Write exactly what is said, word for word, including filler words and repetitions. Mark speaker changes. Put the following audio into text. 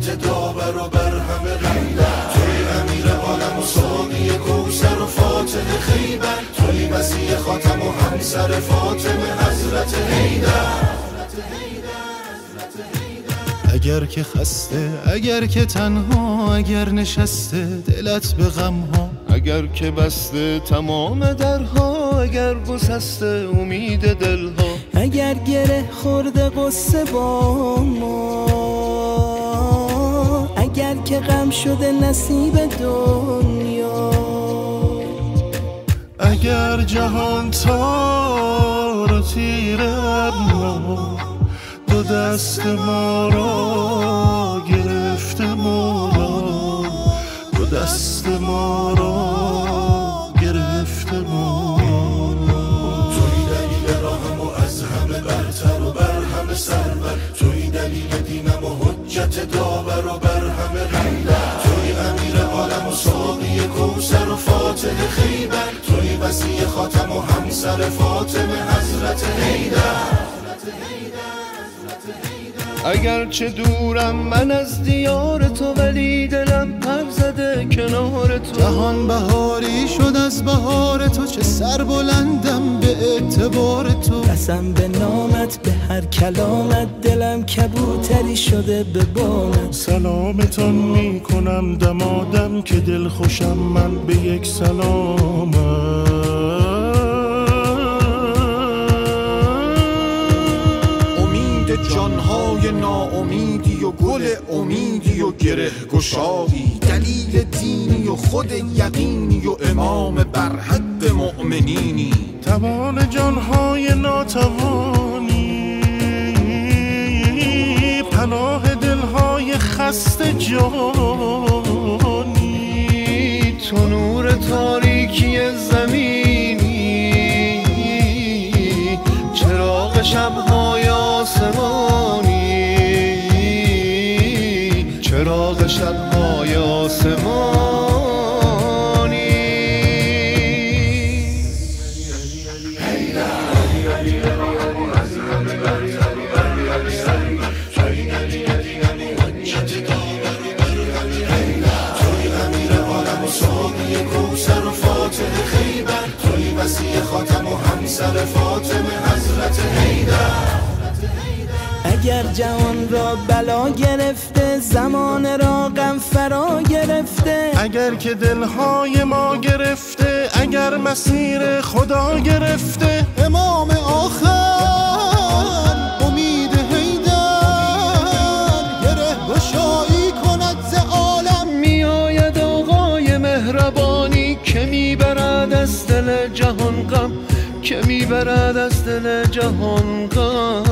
Speaker 1: حجت داور و بر همه غیبت، توی امیر عالم و ساقی کوثر و فاتح خیبر، توی مسیح خاتم و همسر فاطمه حضرت حیدر.
Speaker 2: اگر که خسته، اگر که تنها، اگر نشسته دلت به غم ها، اگر که بسته تمام درها، اگر گسسته امید دلها،
Speaker 3: اگر گره خورده قصه با ما، اگر که غم شده نصیب دنیا،
Speaker 2: اگر جهان تار و تیره ما دو دست ما را گرفته، ما را دو دست ما را گرفته، ما
Speaker 1: توی دلیل راهم و از همه برتر و بر همه سرور، توی دلیل دینم و حجت داور و بر همه غیبت، توی امیر عالم و ساقی کوثر و فاتح خیبر، توی مسیح خاتم و همسر فاطمه حضرت حیدر.
Speaker 2: اگر چه دورم من از دیار تو، ولی دلم پر زده کنار تو، جهان بهاری شد از بهار تو، چه سر بلندم به اعتبار تو،
Speaker 3: قسم به نامت به هر کلامت، دلم کبوتری شده به بامت.
Speaker 2: سلامتان می کنم دمادم که دل خوشم من به یک سلامت.
Speaker 4: جانهای ناامیدی و گل امیدی و گره گشایی، دلیل دینی و خود یقینی و امام بر حد مؤمنینی،
Speaker 2: توان جانهای ناتوانی، پناه دلهای خسته جانی، تو نور تاریکی زمینی، چراغ شبهای آسمانی، چراغ شبهای آسمانی.
Speaker 1: توی امیر عالم و ساقی کوثر و فاتح خیبر، توی مسیح خاتم و همسر فاطمه حضرت حیدر.
Speaker 3: اگر جهان را بلا گرفته، زمان را غم فرا گرفته،
Speaker 2: اگر که دلهای ما گرفته، اگر مسیر خدا گرفته، امام آخر امید حیدر گره گشایی کند ز عالم. می آید آقای مهربانی که می برد از دل جهان غم، که می برد از دل جهان غم.